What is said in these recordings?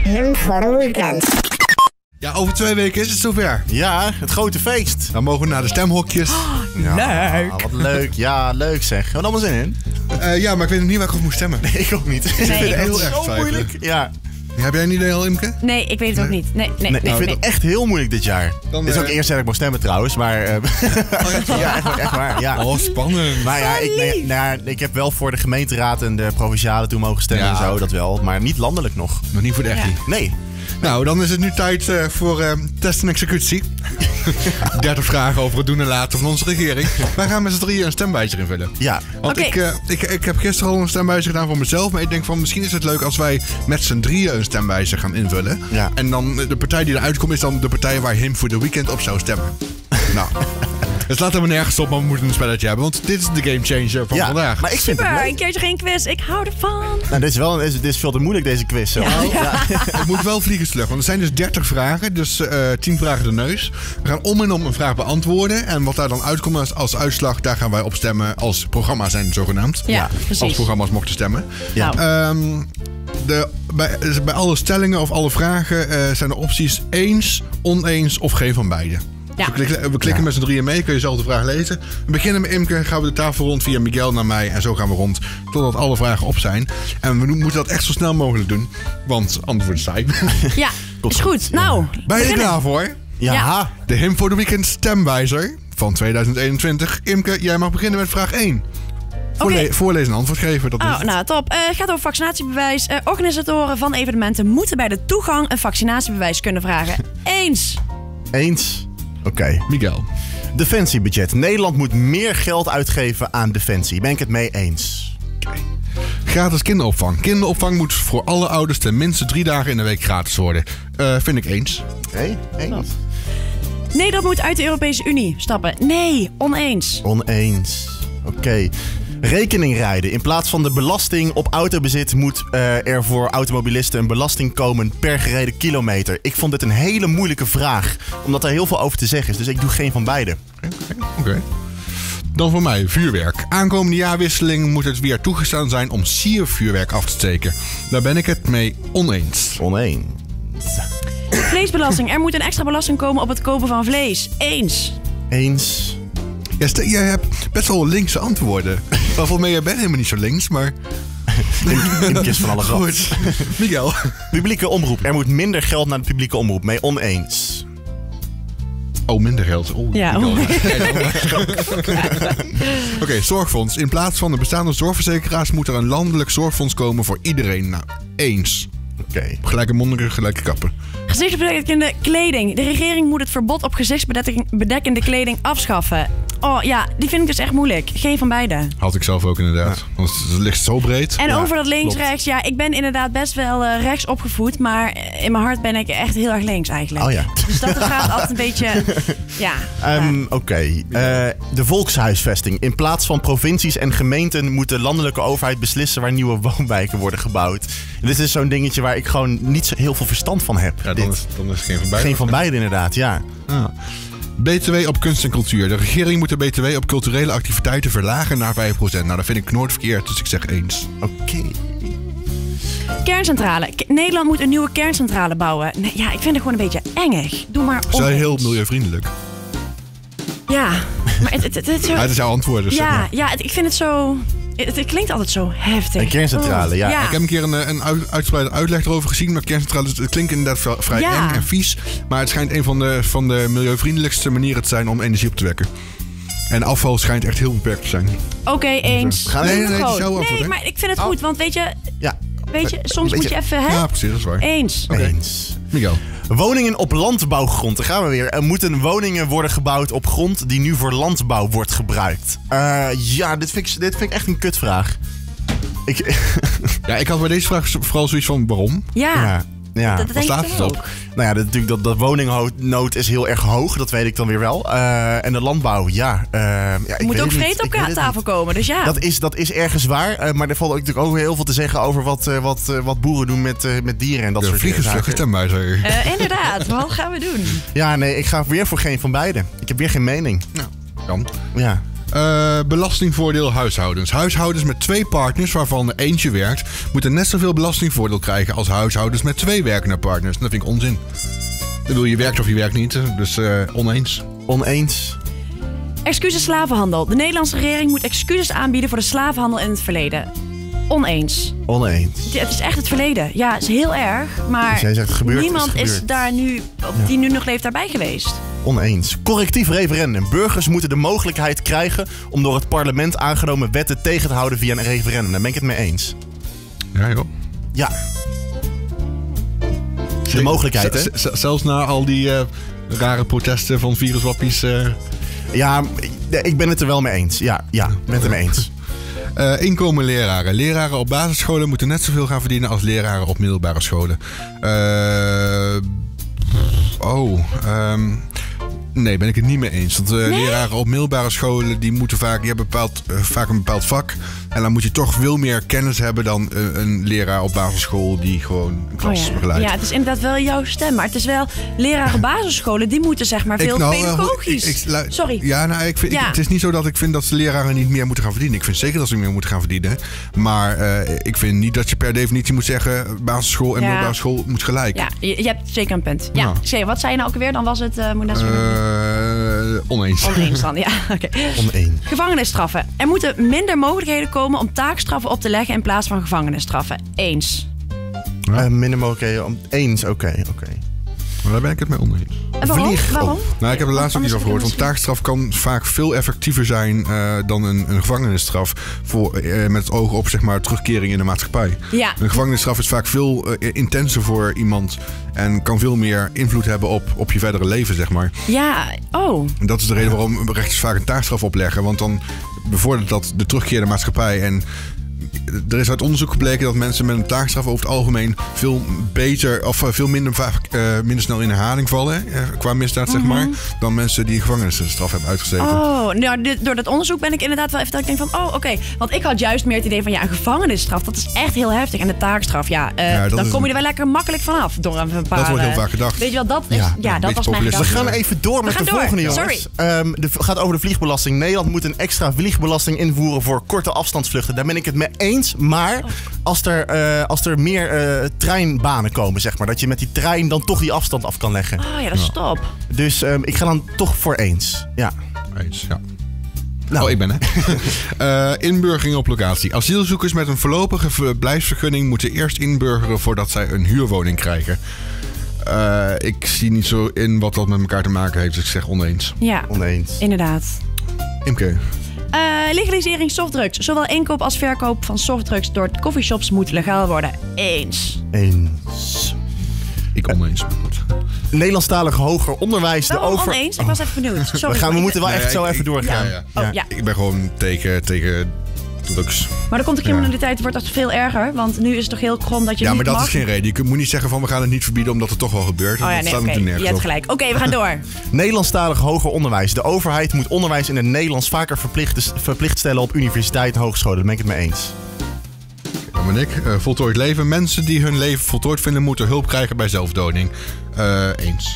Him voor de weekend. Ja, over 2 weken is het zover. Ja, het grote feest. Dan mogen we naar de stemhokjes. Leuk. Wat leuk. Ja, leuk zeg. Hebben we allemaal zin in? Ja, maar ik weet nog niet waar ik op moet stemmen. Nee, ik ook niet. Nee, ik vind het ik heel erg zo twijfelen. moeilijk. Ja. Heb jij een idee al, Imke? Nee, ik weet het ook niet. Nee. Ik vind het echt heel moeilijk dit jaar. Dan, Dit is ook eerst dat ik mag stemmen trouwens, maar... ja, echt waar. Ja. Oh, spannend. Maar ja, ik heb wel voor de gemeenteraad en de provinciale toen mogen stemmen en zo, dat wel. Maar niet landelijk nog. Nog niet voor de echtie. Nee. Nou, dan is het nu tijd voor test en executie. 30 vragen over het doen en laten van onze regering. Wij gaan met z'n drieën een stemwijzer invullen. Ja. Want Oké. ik heb gisteren al een stemwijzer gedaan voor mezelf. Maar ik denk van misschien is het leuk als wij met z'n drieën een stemwijzer gaan invullen. Ja. En dan de partij die eruit komt is dan de partij waar Him voor de weekend op zou stemmen. Nou, het slaat helemaal nergens op, maar we moeten een spelletje hebben. Want dit is de game changer van vandaag. Maar ik vind het Super, leuk. een keertje geen quiz. Ik hou ervan. Nou, dit is veel te moeilijk deze quiz. Zo. Ja. Het moet wel vliegensvlug, want er zijn dus 30 vragen. Dus 10 vragen de neus. We gaan om en om een vraag beantwoorden. En wat daar dan uitkomt als uitslag, daar gaan wij op stemmen. Als programma zijn zogenaamd. Ja, precies. Als programma's mochten stemmen. Ja. Nou, Bij alle stellingen of alle vragen zijn er opties eens, oneens of geen van beide. Ja. We klikken met z'n drieën mee, kun je zelf de vraag lezen. We beginnen met Imke, gaan we de tafel rond via Miguel naar mij. En zo gaan we rond totdat alle vragen op zijn. En we moeten dat echt zo snel mogelijk doen, want anders wordt het saai. ja, is goed. Nou, Ben je er beginnen. klaar voor? Ja. De Him voor de Weekend stemwijzer van 2021. Imke, jij mag beginnen met vraag 1. Oké. Voorlezen en antwoord geven. Dat is Oh, het. nou, top. Het gaat over vaccinatiebewijs. Organisatoren van evenementen moeten bij de toegang een vaccinatiebewijs kunnen vragen. Eens. Eens. Oké. Miguel. Defensiebudget. Nederland moet meer geld uitgeven aan defensie. Ben ik het mee eens? Gratis kinderopvang. Kinderopvang moet voor alle ouders tenminste 3 dagen in de week gratis worden. Vind ik eens. Oké. Eens. Nederland moet uit de Europese Unie stappen. Nee, oneens. Oneens. Oké. Rekening rijden. In plaats van de belasting op autobezit moet er voor automobilisten een belasting komen per gereden kilometer. Ik vond dit een hele moeilijke vraag, omdat er heel veel over te zeggen is. Dus ik doe geen van beide. Oké. Dan voor mij, vuurwerk. Aankomende jaarwisseling moet het weer toegestaan zijn om siervuurwerk af te steken. Daar ben ik het mee oneens. Oneens. Vleesbelasting. Er moet een extra belasting komen op het kopen van vlees. Eens. Eens. Ja, jij hebt best wel linkse antwoorden. Volgens mij, jij bent helemaal niet zo links, maar... In kist van alles wat. Goed. Miguel. Publieke omroep. Er moet minder geld naar de publieke omroep. Mee oneens. Oh, minder geld. Oh, Ja, Miguel. Oké, zorgfonds. In plaats van de bestaande zorgverzekeraars moet er een landelijk zorgfonds komen voor iedereen. Nou, eens. Oké. Gelijke monniken, gelijke kappen. Gezichtsbedekkende kleding. De regering moet het verbod op gezichtsbedekkende kleding afschaffen. Oh ja, die vind ik dus echt moeilijk. Geen van beide. Had ik zelf ook inderdaad. Want het ligt zo breed. En over dat klopt. links-rechts, ja, ik ben inderdaad best wel rechts opgevoed, maar in mijn hart ben ik echt heel erg links eigenlijk. Oh ja. Dus dat gaat altijd een beetje, ja. Oké. De volkshuisvesting. In plaats van provincies en gemeenten moet de landelijke overheid beslissen waar nieuwe woonwijken worden gebouwd. En dit is zo'n dingetje waar ik gewoon niet zo heel veel verstand van heb. Ja, dan is het geen van beide. Geen van beide inderdaad, ja. Ja. BTW op kunst en cultuur. De regering moet de BTW op culturele activiteiten verlagen naar 5%. Nou, dat vind ik nooit verkeerd, dus ik zeg eens. Oké. Kerncentrale. Nederland moet een nieuwe kerncentrale bouwen. Nee, ja, ik vind het gewoon een beetje engig. Doe maar Ze zijn oneens. heel milieuvriendelijk. Ja, maar het is zo... Ja, het is jouw antwoord, dus zeg Ja, maar. ja, ik vind het zo... Het klinkt altijd zo heftig. Een kerncentrale, ja. Ik heb een keer een uitgebreide uitleg erover gezien. Maar kerncentrales, het klinkt inderdaad vrij Ja. eng en vies. Maar het schijnt een van de milieuvriendelijkste manieren te zijn om energie op te wekken. En afval schijnt echt heel beperkt te zijn. Oké, eens. Gaan we- Nee, het is jouw antwoord, Nee, hè? maar ik vind het goed, want weet je, Ja. soms Weet moet je even, hè? Ja, precies, dat is waar. Eens. Oké. Eens. Miguel. Woningen op landbouwgrond. Daar gaan we weer. Er moeten woningen worden gebouwd op grond die nu voor landbouw wordt gebruikt. Ja, dit vind ik echt een kutvraag. Ja, ik had bij deze vraag vooral zoiets van waarom? Ja, Ja. dat Waar denk staat ik het toch op? ook. Nou ja, natuurlijk dat woningnood is heel erg hoog. Dat weet ik dan weer wel. En de landbouw, ja. Er moet ook vreed op vreten tafel komen, dus ja. Dat is ergens waar. Maar er valt ook natuurlijk ook heel veel te zeggen over wat boeren doen met dieren en dat De soort vliegensvlugge zaken. stemwijzer. Inderdaad, wat gaan we doen? Ja, nee, ik ga weer voor geen van beiden. Ik heb weer geen mening. Nou, dan. Ja. Belastingvoordeel huishoudens. Huishoudens met 2 partners waarvan er eentje werkt, moeten net zoveel belastingvoordeel krijgen als huishoudens met 2 werkende partners. Dat vind ik onzin. Dan wil je werkt of je werkt niet, dus oneens. Oneens. Excuses slavenhandel. De Nederlandse regering moet excuses aanbieden voor de slavenhandel in het verleden. Oneens. Oneens. Het is echt het verleden. Ja, het is heel erg. Maar Dus jij zegt, gebeurd is niemand is gebeurd. daar nu, die nu nog leeft, daarbij geweest. Oneens. Correctief referendum. Burgers moeten de mogelijkheid krijgen om door het parlement aangenomen wetten tegen te houden via een referendum. Daar ben ik het mee eens. Ja, joh. Ja. De mogelijkheid, hè? Zelfs na al die rare protesten van viruswappies. Ja, ik ben het er wel mee eens. Ja, ben het er mee eens. Inkomen leraren. Leraren op basisscholen moeten net zoveel gaan verdienen als leraren op middelbare scholen. Nee, ben ik het niet mee eens. Want leraren op middelbare scholen die hebben vaak een bepaald vak. En dan moet je toch veel meer kennis hebben dan een leraar op basisschool die gewoon een klas begeleidt. Ja, het is inderdaad wel jouw stem. Maar het is wel leraren op basisscholen, die moeten zeg maar veel pedagogisch. Sorry. Ja, nou, het is niet zo dat ik vind dat leraren niet meer moeten gaan verdienen. Ik vind zeker dat ze meer moeten gaan verdienen. Maar ik vind niet dat je per definitie moet zeggen basisschool en middelbare school moet gelijk. Ja, je hebt zeker een punt. Ja. Wat zei je nou ook alweer? Dan was het... Oneens. Oneens dan, ja. Okay. Oneens. Gevangenisstraffen. Er moeten minder mogelijkheden komen om taakstraffen op te leggen in plaats van gevangenisstraffen. Eens. Minder mogelijkheden om... Eens, oké. Maar daar ben ik het mee oneens. En waarom? Nou, ik heb er laatst ook iets over gehoord. Want taakstraf kan vaak veel effectiever zijn dan een gevangenisstraf. Met het oog op zeg maar, terugkering in de maatschappij. Ja. Een gevangenisstraf is vaak veel intenser voor iemand. En kan veel meer invloed hebben op je verdere leven, zeg maar. Ja, En dat is de reden waarom rechters vaak een taakstraf opleggen. Want dan bevordert dat de terugkeer in de maatschappij. En er is uit onderzoek gebleken dat mensen met een taakstraf over het algemeen veel beter of veel minder snel in herhaling vallen qua misdaad, zeg maar, dan mensen die een gevangenisstraf hebben uitgezeten. Nou, door dat onderzoek ben ik inderdaad wel even dat ik denk van, oké. Want ik had juist meer het idee van, een gevangenisstraf, dat is echt heel heftig. En de taakstraf, dan kom je er wel lekker makkelijk vanaf door een paar... Dat wordt heel vaak gedacht. Weet je wel, dat is... Ja, dat was mijn gedachte. We gaan even door met de volgende, jongens. Het gaat over de vliegbelasting. Nederland moet een extra vliegbelasting invoeren voor korte afstandsvluchten. Daar ben ik het mee eens. Maar als er meer treinbanen komen, zeg maar, dat je met die trein dan toch die afstand af kan leggen. Dat is top. Dus ik ga dan toch voor eens. Ja. Eens, ja. Nou, ik ben inburgering op locatie. Asielzoekers met een voorlopige verblijfsvergunning moeten eerst inburgeren voordat zij een huurwoning krijgen. Ik zie niet zo in wat dat met elkaar te maken heeft, dus ik zeg oneens. Ja, oneens. Inderdaad. Imke. Legalisering softdrugs. Zowel inkoop als verkoop van softdrugs door coffeeshops moet legaal worden. Eens. Ik oneens. Nederlandstalig hoger onderwijs. Oneens? Ik was even benieuwd. Sorry. We moeten wel echt zo even doorgaan. Ja. Ik ben gewoon tegen drugs. Maar dan komt de criminaliteit, wordt dat veel erger. Want nu is het toch heel krom dat je niet maar dat mag. is geen reden. Je moet niet zeggen van we gaan het niet verbieden omdat het toch wel gebeurt. Je hebt gelijk. Oké, we gaan door. Nederlandstalig hoger onderwijs. De overheid moet onderwijs in het Nederlands vaker verplicht stellen op universiteiten en hogescholen. Daar ben ik het mee eens. Dan ben ik. Voltooid leven. Mensen die hun leven voltooid vinden moeten hulp krijgen bij zelfdoding. Eens.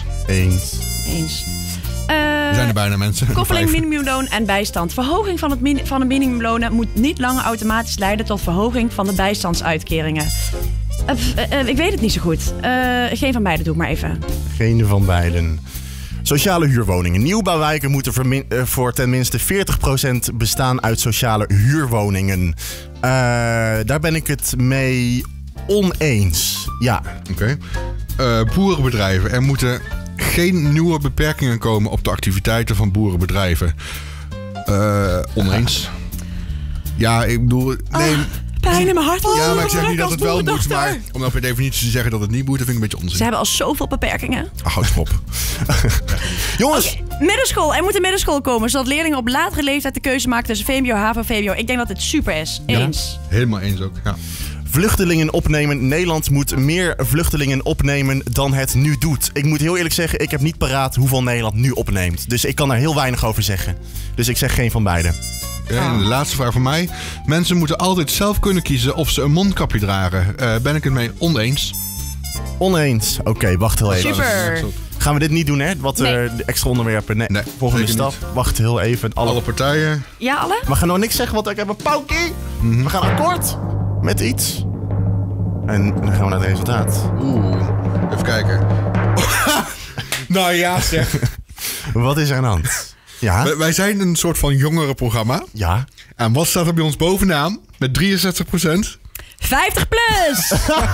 Er zijn er bijna mensen. Koppeling minimumloon en bijstand. Verhoging van de minimumlonen moet niet langer automatisch leiden tot verhoging van de bijstandsuitkeringen. Ik weet het niet zo goed. Geen van beide doe ik maar even. Geen van beiden. Sociale huurwoningen. Nieuwbouwwijken moeten voor tenminste 40% bestaan uit sociale huurwoningen. Daar ben ik het mee oneens. Ja. Oké. Boerenbedrijven. Er moeten geen nieuwe beperkingen komen op de activiteiten van boerenbedrijven. Oneens. Ja, ik bedoel... Nee. Pijn in mijn hart. Ja, maar ik zeg niet dat het wel moet, maar om dan per definitie te zeggen dat het niet moet, dat vind ik een beetje onzin. Ze hebben al zoveel beperkingen. Houd op. Jongens. Middenschool. Er moet een middenschool komen, zodat leerlingen op latere leeftijd de keuze maken tussen VMBO, HAVO, VWO. Ik denk dat het super is. Eens. Ja, helemaal eens ook, ja. Vluchtelingen opnemen. Nederland moet meer vluchtelingen opnemen dan het nu doet. Ik moet heel eerlijk zeggen, ik heb niet paraat hoeveel Nederland nu opneemt. Dus ik kan er heel weinig over zeggen. Dus ik zeg geen van beide. En de laatste vraag van mij. Mensen moeten altijd zelf kunnen kiezen of ze een mondkapje dragen. Ben ik het mee oneens? Oneens. Oké, wacht heel even. Super. Gaan we dit niet doen, hè? Wat Nee. de extra onderwerpen. Nee. Nee, Volgende zeker stap. Wacht heel even. Alle partijen. Ja, alle? We gaan nog niks zeggen, want ik heb een paukie. We gaan akkoord met iets. En dan gaan we naar het resultaat. Even kijken. Nou ja, zeg. Wat is er aan de hand? Ja? Wij zijn een soort van jongerenprogramma. Ja? En wat staat er bij ons bovenaan? Met 63%. 50 plus!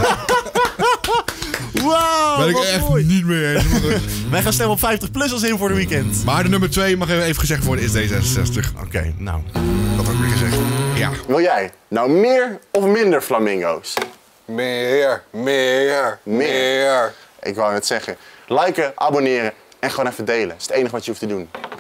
Wow, Ben ik wat echt mooi. niet mee eens. Wij gaan stemmen op 50 plus als in voor de weekend. Maar de nummer 2 mag even gezegd worden is D66. Oké, nou. Dat heb ik weer gezegd. Ja. Wil jij nou meer of minder flamingo's? Meer. Ik wou net zeggen. Liken, abonneren en gewoon even delen. Dat is het enige wat je hoeft te doen.